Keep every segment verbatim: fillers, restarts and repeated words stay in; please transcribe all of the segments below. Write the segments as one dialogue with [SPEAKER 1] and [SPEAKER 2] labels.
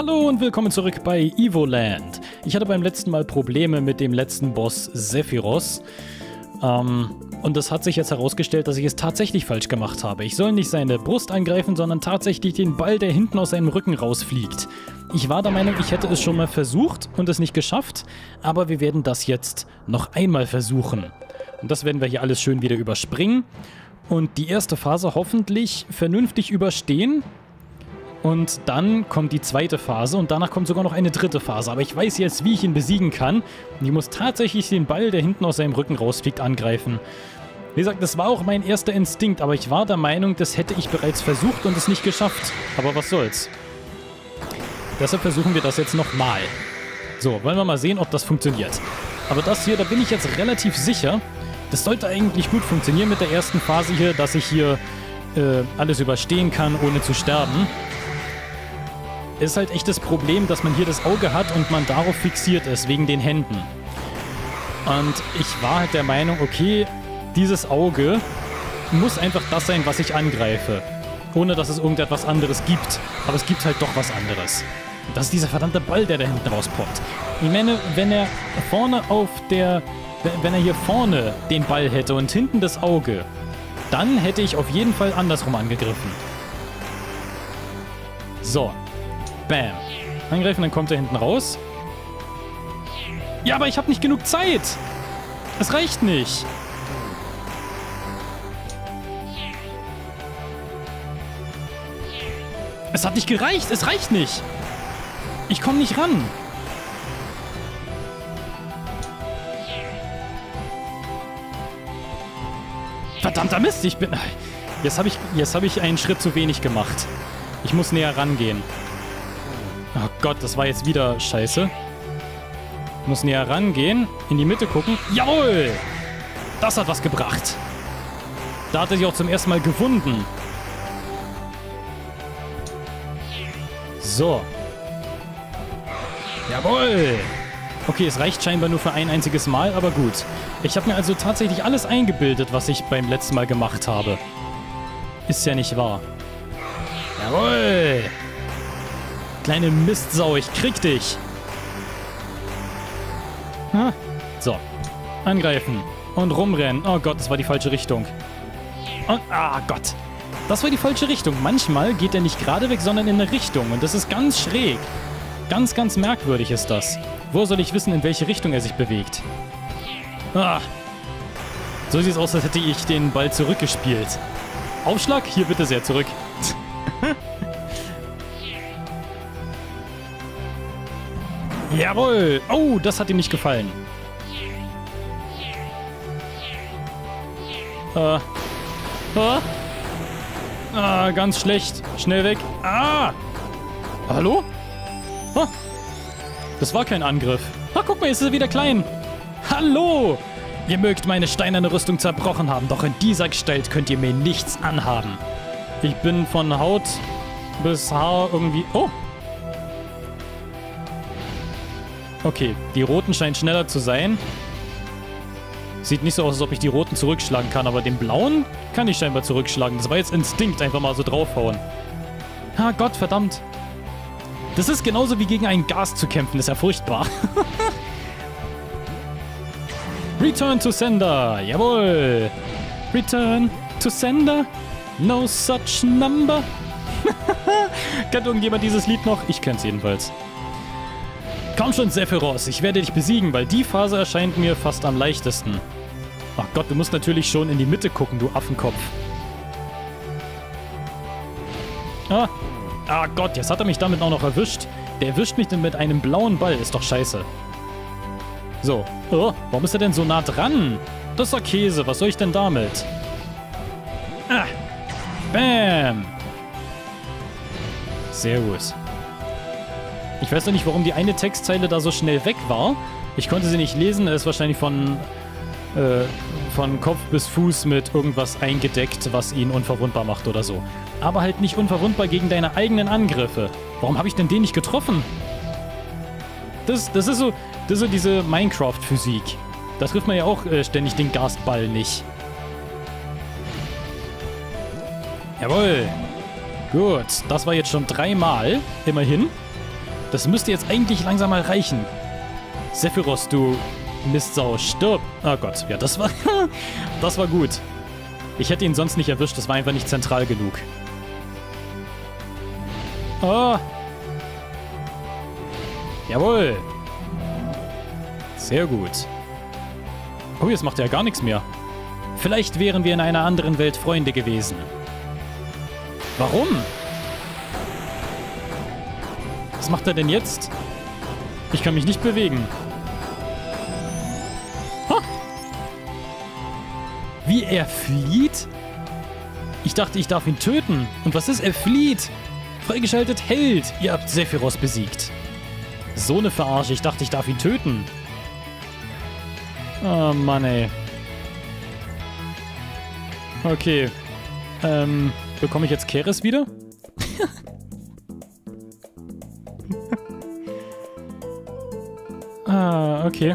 [SPEAKER 1] Hallo und willkommen zurück bei Evoland. Ich hatte beim letzten Mal Probleme mit dem letzten Boss Sephiroth. Ähm, und es hat sich jetzt herausgestellt, dass ich es tatsächlich falsch gemacht habe. Ich soll nicht seine Brust angreifen, sondern tatsächlich den Ball, der hinten aus seinem Rücken rausfliegt. Ich war der Meinung, ich hätte es schon mal versucht und es nicht geschafft, aber wir werden das jetzt noch einmal versuchen. Und das werden wir hier alles schön wieder überspringen und die erste Phase hoffentlich vernünftig überstehen. Und dann kommt die zweite Phase und danach kommt sogar noch eine dritte Phase. Aber ich weiß jetzt, wie ich ihn besiegen kann. Und ich muss tatsächlich den Ball, der hinten aus seinem Rücken rausfliegt, angreifen. Wie gesagt, das war auch mein erster Instinkt, aber ich war der Meinung, das hätte ich bereits versucht und es nicht geschafft. Aber was soll's. Deshalb versuchen wir das jetzt nochmal. So, wollen wir mal sehen, ob das funktioniert. Aber das hier, da bin ich jetzt relativ sicher. Das sollte eigentlich gut funktionieren mit der ersten Phase hier, dass ich hier äh, alles überstehen kann, ohne zu sterben. Ist halt echt das Problem, dass man hier das Auge hat und man darauf fixiert ist, wegen den Händen. Und ich war halt der Meinung, okay, dieses Auge muss einfach das sein, was ich angreife. Ohne, dass es irgendetwas anderes gibt. Aber es gibt halt doch was anderes. Das ist dieser verdammte Ball, der da hinten rauspoppt. Ich meine, wenn er vorne auf der... Wenn er hier vorne den Ball hätte und hinten das Auge, dann hätte ich auf jeden Fall andersrum angegriffen. So. Bam. Angreifen, dann kommt er hinten raus. Ja, aber ich habe nicht genug Zeit. Es reicht nicht. Es hat nicht gereicht. Es reicht nicht. Ich komme nicht ran. Verdammter Mist. Ich bin... Jetzt habe ich, jetzt hab ich einen Schritt zu wenig gemacht. Ich muss näher rangehen. Oh Gott, das war jetzt wieder scheiße. Ich muss näher rangehen, in die Mitte gucken. Jawohl! Das hat was gebracht. Da hat er sich auch zum ersten Mal gewunden. So. Jawohl! Okay, es reicht scheinbar nur für ein einziges Mal, aber gut. Ich habe mir also tatsächlich alles eingebildet, was ich beim letzten Mal gemacht habe. Ist ja nicht wahr. Jawohl! Kleine Mistsau, ich krieg dich. Ha. So. Angreifen. Und rumrennen. Oh Gott, das war die falsche Richtung. Und, ah Gott. Das war die falsche Richtung. Manchmal geht er nicht gerade weg, sondern in eine Richtung. Und das ist ganz schräg. Ganz, ganz merkwürdig ist das. Wo soll ich wissen, in welche Richtung er sich bewegt? Ah. So sieht es aus, als hätte ich den Ball zurückgespielt. Aufschlag? Hier bitte sehr zurück. Jawohl! Oh, das hat ihm nicht gefallen. Äh. Ah. Ah, ganz schlecht. Schnell weg. Ah! Hallo? Ah. Das war kein Angriff. Ah, guck mal, jetzt ist er wieder klein. Hallo! Ihr mögt meine steinerne Rüstung zerbrochen haben, doch in dieser Gestalt könnt ihr mir nichts anhaben. Ich bin von Haut bis Haar irgendwie... Oh! Okay, die Roten scheinen schneller zu sein. Sieht nicht so aus, als ob ich die Roten zurückschlagen kann, aber den Blauen kann ich scheinbar zurückschlagen. Das war jetzt Instinkt, einfach mal so draufhauen. Ah Gott, verdammt. Das ist genauso wie gegen einen Gas zu kämpfen, das ist ja furchtbar. Return to Sender, jawohl. Return to Sender, no such number. Kennt irgendjemand dieses Lied noch? Ich kenn's jedenfalls. Komm schon, Sephiroth, ich werde dich besiegen, weil die Phase erscheint mir fast am leichtesten. Ach Gott, du musst natürlich schon in die Mitte gucken, du Affenkopf. Ah, ah Gott, jetzt hat er mich damit auch noch erwischt. Der erwischt mich denn mit einem blauen Ball, ist doch scheiße. So, oh, warum ist er denn so nah dran? Das ist doch Käse, was soll ich denn damit? Ah, bam. Sehr gut. Ich weiß noch nicht, warum die eine Textzeile da so schnell weg war. Ich konnte sie nicht lesen. Er ist wahrscheinlich von, äh, von Kopf bis Fuß mit irgendwas eingedeckt, was ihn unverwundbar macht oder so. Aber halt nicht unverwundbar gegen deine eigenen Angriffe. Warum habe ich denn den nicht getroffen? Das, das, ist, so, das ist so diese Minecraft-Physik. Da trifft man ja auch äh, ständig den Gastball nicht. Jawohl. Gut, das war jetzt schon dreimal, immerhin. Das müsste jetzt eigentlich langsam mal reichen. Sephiroth, du Mistsau, stirb. Oh Gott, ja, das war... das war gut. Ich hätte ihn sonst nicht erwischt, das war einfach nicht zentral genug. Oh. Jawohl. Sehr gut. Oh, jetzt macht er ja gar nichts mehr. Vielleicht wären wir in einer anderen Welt Freunde gewesen. Warum? Was macht er denn jetzt? Ich kann mich nicht bewegen. Ha! Wie er flieht? Ich dachte, ich darf ihn töten. Und was ist? Er flieht. Freigeschaltet Held. Ihr habt Sephiroth besiegt. So eine Verarsche. Ich dachte, ich darf ihn töten. Oh Mann, ey. Okay. Ähm, bekomme ich jetzt Keres wieder? Ah, okay.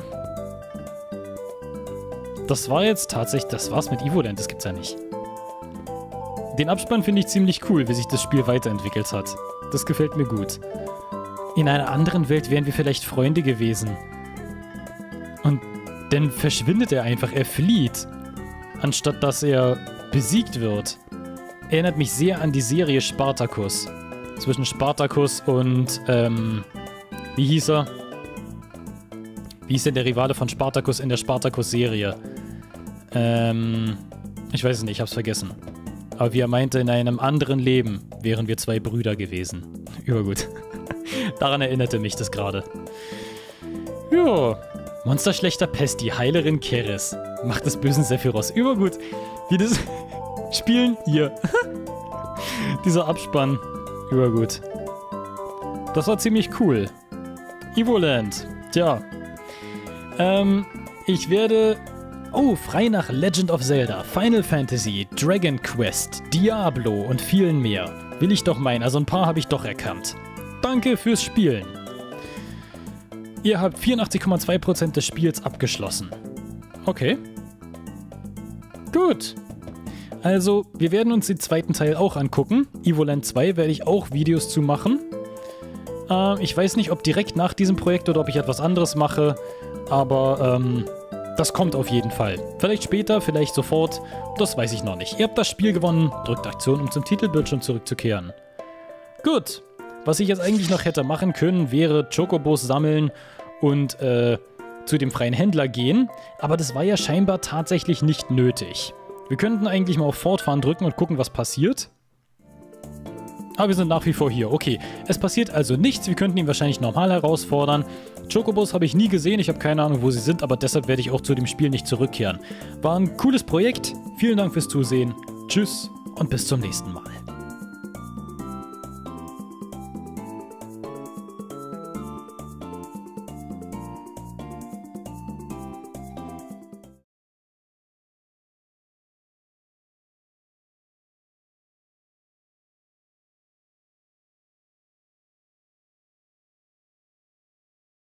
[SPEAKER 1] Das war jetzt tatsächlich... Das war's mit Evoland, das gibt's ja nicht. Den Abspann finde ich ziemlich cool, wie sich das Spiel weiterentwickelt hat. Das gefällt mir gut. In einer anderen Welt wären wir vielleicht Freunde gewesen. Und dann verschwindet er einfach, er flieht. Anstatt dass er besiegt wird. Erinnert mich sehr an die Serie Spartacus. Zwischen Spartacus und, ähm... wie hieß er? Wie hieß denn der Rivale von Spartacus in der Spartacus-Serie? Ähm... Ich weiß es nicht, ich hab's vergessen. Aber wie er meinte, in einem anderen Leben wären wir zwei Brüder gewesen. Übergut. Daran erinnerte mich das gerade. Jo. Monsterschlechter Pest, die Heilerin Keres. Macht des bösen Sephiroth. Übergut. Wie das... Spielen hier. Dieser Abspann. Übergut. Das war ziemlich cool. Evoland. Tja. Ähm, ich werde... Oh, frei nach Legend of Zelda, Final Fantasy, Dragon Quest, Diablo und vielen mehr. Will ich doch meinen, also ein paar habe ich doch erkannt. Danke fürs Spielen. Ihr habt vierundachtzig Komma zwei Prozent des Spiels abgeschlossen. Okay. Gut. Also, wir werden uns den zweiten Teil auch angucken. Evoland zwei werde ich auch Videos zu machen. Äh, ich weiß nicht, ob direkt nach diesem Projekt oder ob ich etwas anderes mache, aber ähm, das kommt auf jeden Fall. Vielleicht später, vielleicht sofort, das weiß ich noch nicht. Ihr habt das Spiel gewonnen, drückt Aktion, um zum Titelbildschirm zurückzukehren. Gut. Was ich jetzt eigentlich noch hätte machen können, wäre Chocobos sammeln und äh, zu dem freien Händler gehen. Aber das war ja scheinbar tatsächlich nicht nötig. Wir könnten eigentlich mal auf Fortfahren drücken und gucken, was passiert. Aber wir sind nach wie vor hier. Okay, es passiert also nichts. Wir könnten ihn wahrscheinlich normal herausfordern. Chocobos habe ich nie gesehen. Ich habe keine Ahnung, wo sie sind. Aber deshalb werde ich auch zu dem Spiel nicht zurückkehren. War ein cooles Projekt. Vielen Dank fürs Zusehen. Tschüss und bis zum nächsten Mal.